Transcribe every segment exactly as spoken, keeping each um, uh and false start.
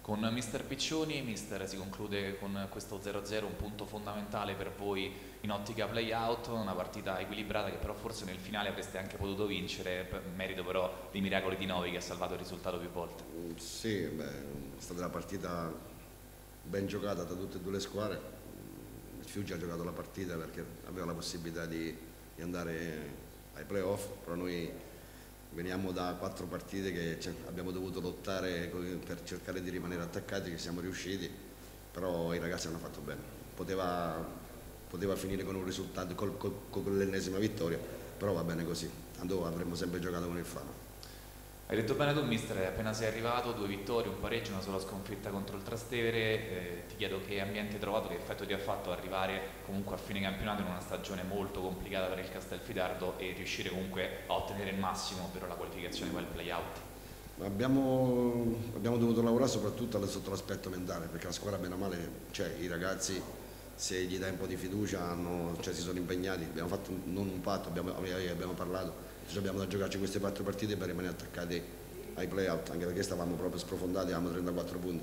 Con mister Piccioni, mister, si conclude con questo zero a zero, un punto fondamentale per voi in ottica play-out, una partita equilibrata che però forse nel finale avreste anche potuto vincere, merito però dei miracoli di Novi che ha salvato il risultato più volte. Sì, beh, è stata una partita ben giocata da tutte e due le squadre. Il Fiuggi ha giocato la partita perché aveva la possibilità di, di andare ai play-off, però noi veniamo da quattro partite che abbiamo dovuto lottare per cercare di rimanere attaccati, che siamo riusciti, però i ragazzi hanno fatto bene. Poteva, poteva finire con un risultato, col, col, con l'ennesima vittoria, però va bene così, tanto avremmo sempre giocato con il Fano. Hai detto bene tu mister, appena sei arrivato, due vittorie, un pareggio, una sola sconfitta contro il Trastevere, eh, ti chiedo che ambiente hai trovato, che effetto ti ha fatto arrivare comunque a fine campionato in una stagione molto complicata per il Castelfidardo e riuscire comunque a ottenere il massimo per la qualificazione per il play-out. Abbiamo, abbiamo dovuto lavorare soprattutto sotto l'aspetto mentale, perché la squadra bene o male, cioè i ragazzi se gli dai un po' di fiducia hanno, cioè, si sono impegnati, abbiamo fatto un, non un patto, abbiamo, abbiamo parlato, cioè abbiamo da giocarci queste quattro partite per rimanere attaccati ai play-out, anche perché stavamo proprio sprofondati, avevamo trentaquattro punti,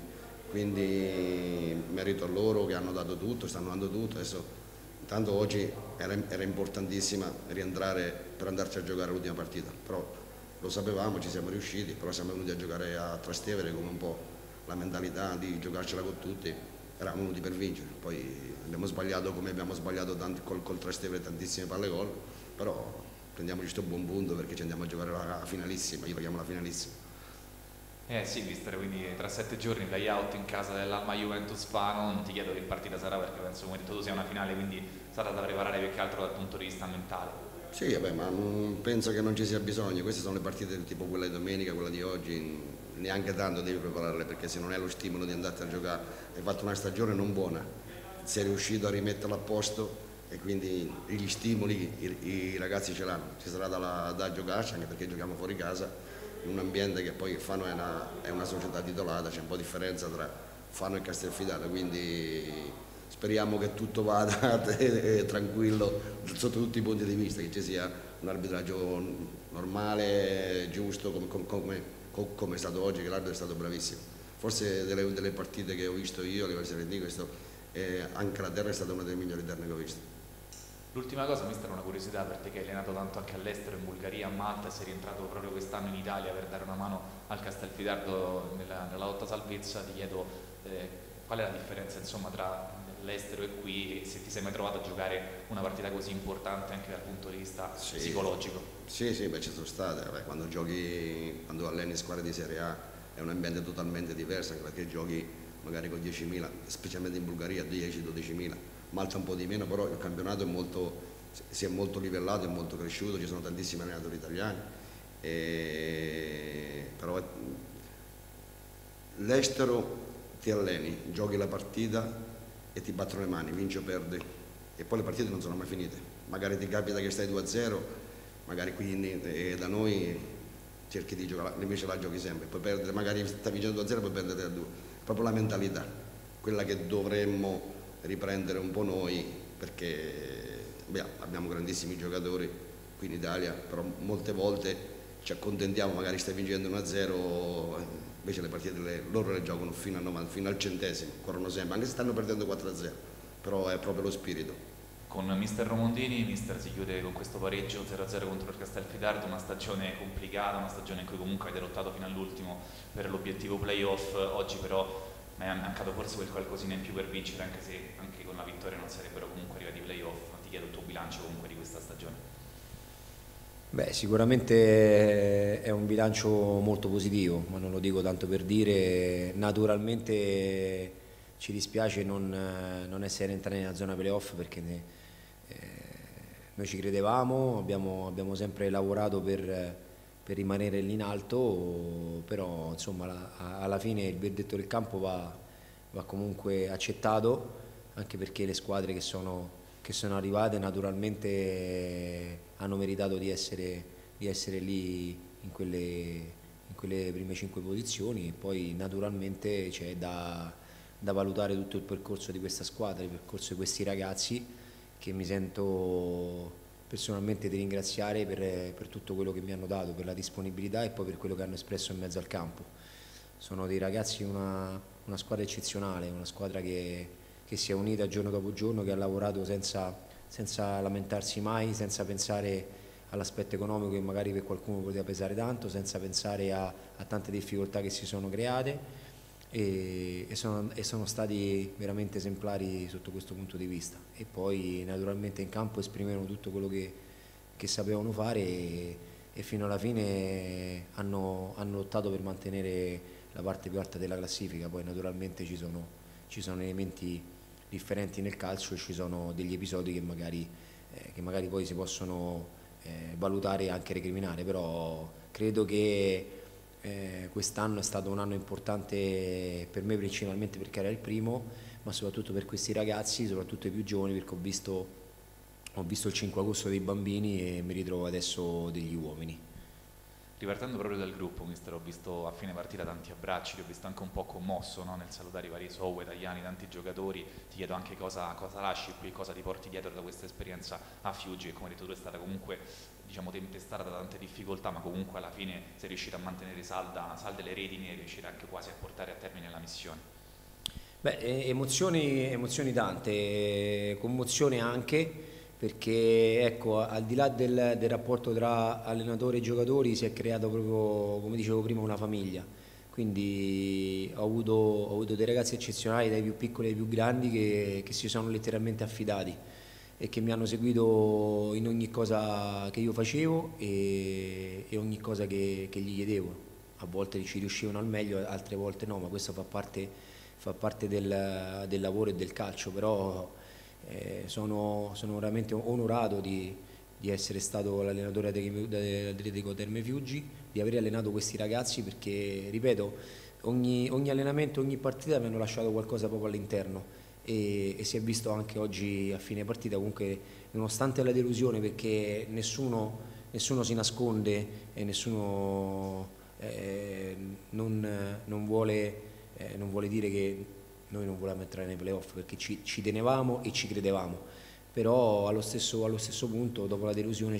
quindi merito a loro che hanno dato tutto, stanno dando tutto. Adesso, intanto oggi era, era importantissima rientrare per andarci a giocare l'ultima partita, però lo sapevamo, ci siamo riusciti, però siamo venuti a giocare a Trastevere con un po' la mentalità di giocarcela con tutti, eravamo venuti per vincere, poi abbiamo sbagliato come abbiamo sbagliato tanti, col, col Trastevere tantissime palle gol, però prendiamoci questo buon punto perché ci andiamo a giocare la finalissima, io la chiamo la finalissima. Eh sì mister, quindi tra sette giorni play-out in casa dell'Alma Juventus Fano, non ti chiedo che partita sarà perché penso come hai detto tu sia una finale, quindi sarà da preparare più che altro dal punto di vista mentale. Sì, vabbè, ma non, penso che non ci sia bisogno, queste sono le partite tipo quella di domenica, quella di oggi, neanche tanto devi prepararle perché se non hai lo stimolo di andarti a giocare, hai fatto una stagione non buona, sei riuscito a rimetterla a posto e quindi gli stimoli i, i ragazzi ce l'hanno, ci sarà da, da giocarci anche perché giochiamo fuori casa in un ambiente che poi Fano è una, è una società titolata, c'è un po' di differenza tra Fano e Castelfidardo, quindi speriamo che tutto vada tranquillo sotto tutti i punti di vista, che ci sia un arbitraggio normale, giusto, come, come, come è stato oggi, che l'arbitro è stato bravissimo. Forse delle, delle partite che ho visto io, le Serie D, questo, eh, anche la terra è stata una delle migliori terre che ho visto. L'ultima cosa, mister, una curiosità per te che hai allenato tanto anche all'estero, in Bulgaria, a Malta, e sei rientrato proprio quest'anno in Italia per dare una mano al Castelfidardo nella, nella lotta salvezza, ti chiedo eh, qual è la differenza insomma tra l'estero e qui e se ti sei mai trovato a giocare una partita così importante anche dal punto di vista sì. psicologico. Sì, sì, beh, ci sono state, vabbè, quando giochi, quando alleni squadre di Serie A è un ambiente totalmente diverso, anche perché giochi magari con diecimila, specialmente in Bulgaria dieci dodicimila, Malta un po' di meno, però il campionato è molto, si è molto livellato, è molto cresciuto, ci sono tantissimi allenatori italiani, e... però l'estero ti alleni, giochi la partita e ti battono le mani, vinci o perdi e poi le partite non sono mai finite, magari ti capita che stai due a zero, magari qui eh, da noi cerchi di giocare, invece la giochi sempre, puoi perdere, magari stai vincendo due a zero e poi perdere tre a due, proprio la mentalità, quella che dovremmo riprendere un po' noi perché beh, abbiamo grandissimi giocatori qui in Italia, però molte volte ci accontentiamo, magari stai vincendo uno a zero, invece le partite le, loro le giocano fino, a novanta, fino al centesimo, corrono sempre, anche se stanno perdendo quattro a zero, però è proprio lo spirito. Con mister Romondini, mister si chiude con questo pareggio zero a zero contro il Castelfidardo, una stagione complicata, una stagione in cui comunque avete lottato fino all'ultimo per l'obiettivo playoff, oggi però mi è mancato forse quel qualcosina in più per vincere, anche se anche con la vittoria non sarebbero comunque arrivati ai playoff. Ti chiedo il tuo bilancio comunque di questa stagione. Beh, sicuramente è un bilancio molto positivo, ma non lo dico tanto per dire. Naturalmente ci dispiace non, non essere entrati nella zona playoff perché ne, eh, noi ci credevamo, abbiamo, abbiamo sempre lavorato per, per rimanere lì in alto, però insomma la, alla fine il verdetto del campo va, va comunque accettato, anche perché le squadre che sono che sono arrivate naturalmente hanno meritato di essere, di essere lì in quelle, in quelle prime cinque posizioni e poi naturalmente c'è da, da valutare tutto il percorso di questa squadra, il percorso di questi ragazzi che mi sento personalmente di ringraziare per, per tutto quello che mi hanno dato, per la disponibilità e poi per quello che hanno espresso in mezzo al campo. Sono dei ragazzi una una squadra eccezionale, una squadra che, che si è unita giorno dopo giorno, che ha lavorato senza, senza lamentarsi mai, senza pensare all'aspetto economico che magari per qualcuno poteva pesare tanto, senza pensare a, a tante difficoltà che si sono create, e, e, sono, e sono stati veramente esemplari sotto questo punto di vista. E poi naturalmente in campo esprimevano tutto quello che, che sapevano fare, e, e fino alla fine hanno, hanno lottato per mantenere la parte più alta della classifica. Poi naturalmente ci sono, ci sono elementi differenti nel calcio e ci sono degli episodi che magari, eh, che magari poi si possono eh, valutare e anche recriminare, però credo che eh, quest'anno è stato un anno importante per me, principalmente perché era il primo, ma soprattutto per questi ragazzi, soprattutto i più giovani, perché ho visto, ho visto il cinque agosto dei bambini e mi ritrovo adesso degli uomini. Ripartendo proprio dal gruppo, mister, ho visto a fine partita tanti abbracci, ti ho visto anche un po' commosso, no? Nel salutare i vari Sowe, Tajani, tanti giocatori. Ti chiedo anche cosa, cosa lasci qui, cosa ti porti dietro da questa esperienza a Fiuggi, che come hai detto tu è stata comunque, diciamo, tempestata da tante difficoltà, ma comunque alla fine sei riuscito a mantenere salda, salde le redini e riuscire anche quasi a portare a termine la missione. Beh, emozioni, emozioni tante, commozione anche, perché ecco, al di là del, del rapporto tra allenatore e giocatori si è creato proprio, come dicevo prima, una famiglia. Quindi ho avuto, ho avuto dei ragazzi eccezionali, dai più piccoli ai più grandi, che, che si sono letteralmente affidati e che mi hanno seguito in ogni cosa che io facevo e, e ogni cosa che, che gli chiedevo. A volte ci riuscivano al meglio, altre volte no, ma questo fa parte, fa parte del, del lavoro e del calcio, però Eh, sono, sono veramente onorato di, di essere stato l'allenatore dell'Atletico Terme Fiuggi, di aver allenato questi ragazzi, perché, ripeto, ogni, ogni allenamento, ogni partita mi hanno lasciato qualcosa proprio all'interno, e, e si è visto anche oggi a fine partita, comunque, nonostante la delusione, perché nessuno, nessuno si nasconde e nessuno eh, non, non, vuole, eh, non vuole dire che noi non volevamo entrare nei playoff, perché ci, ci tenevamo e ci credevamo, però allo stesso, allo stesso punto, dopo la delusione,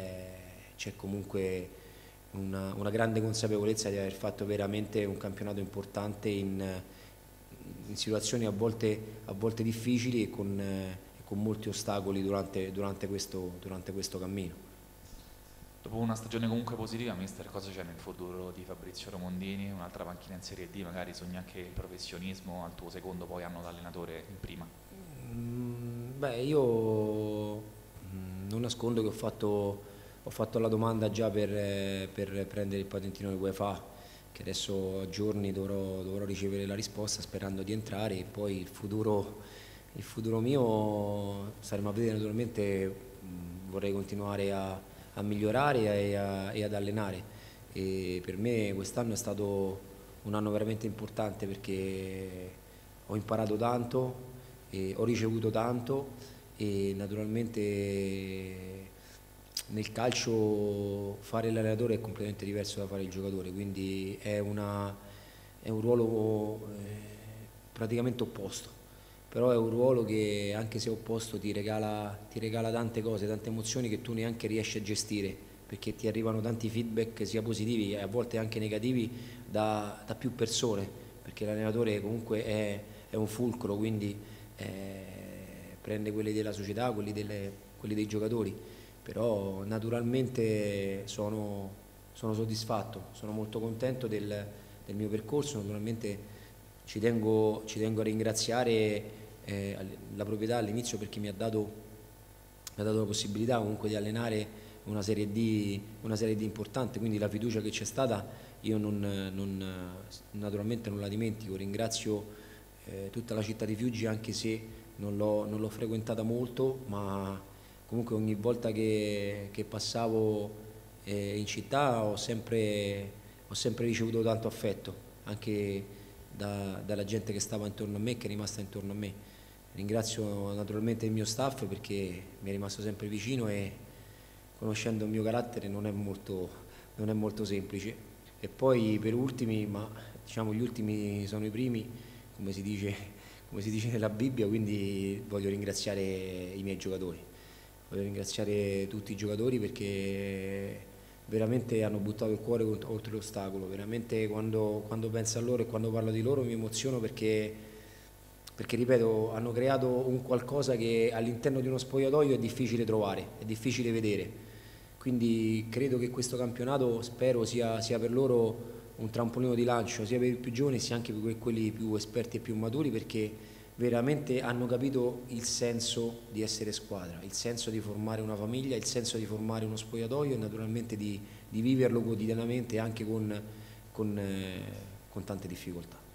c'è comunque una, una grande consapevolezza di aver fatto veramente un campionato importante in, in situazioni a volte, a volte difficili e con, eh, con molti ostacoli durante, durante, questo, durante questo cammino. Dopo una stagione comunque positiva, mister, cosa c'è nel futuro di Fabrizio Romondini? Un'altra panchina in Serie D, magari sogni anche il professionismo al tuo secondo poi anno da allenatore in prima? Mm, beh, io mm, non nascondo che ho fatto, ho fatto la domanda già per, per prendere il patentino di UEFA, che adesso a giorni dovrò, dovrò ricevere la risposta, sperando di entrare, e poi il futuro, il futuro mio staremo a vedere. Naturalmente mm, vorrei continuare a a migliorare e, a, e ad allenare, e per me quest'anno è stato un anno veramente importante, perché ho imparato tanto, e ho ricevuto tanto, e naturalmente nel calcio fare l'allenatore è completamente diverso da fare il giocatore, quindi è, una, è un ruolo eh, praticamente opposto. Però è un ruolo che, anche se opposto, ti regala, ti regala tante cose, tante emozioni che tu neanche riesci a gestire, perché ti arrivano tanti feedback, sia positivi e a volte anche negativi, da, da più persone, perché l'allenatore comunque è, è un fulcro, quindi eh, prende quelli della società, quelli, delle, quelli dei giocatori, però naturalmente sono, sono soddisfatto, sono molto contento del, del mio percorso. Naturalmente ci tengo, ci tengo a ringraziare eh, la proprietà all'inizio, perché mi ha dato, mi ha dato la possibilità comunque di allenare una Serie D, una Serie D importante, quindi la fiducia che c'è stata io non, non, naturalmente non la dimentico. Ringrazio eh, tutta la città di Fiuggi, anche se non l'ho frequentata molto, ma comunque ogni volta che, che passavo eh, in città ho sempre, ho sempre ricevuto tanto affetto, anche da, dalla gente che stava intorno a me, che è rimasta intorno a me. Ringrazio naturalmente il mio staff, perché mi è rimasto sempre vicino, e conoscendo il mio carattere non è molto, non è molto semplice. E poi per ultimi, ma diciamo gli ultimi sono i primi, come si dice, come si dice nella Bibbia, quindi voglio ringraziare i miei giocatori, voglio ringraziare tutti i giocatori, perché veramente hanno buttato il cuore oltre l'ostacolo. Veramente quando, quando penso a loro e quando parlo di loro mi emoziono perché, perché ripeto, hanno creato un qualcosa che all'interno di uno spogliatoio è difficile trovare, è difficile vedere. Quindi credo che questo campionato, spero, sia, sia per loro un trampolino di lancio, sia per i più giovani sia anche per quelli più esperti e più maturi, perché veramente hanno capito il senso di essere squadra, il senso di formare una famiglia, il senso di formare uno spogliatoio e naturalmente di, di viverlo quotidianamente anche con, con, eh, con tante difficoltà.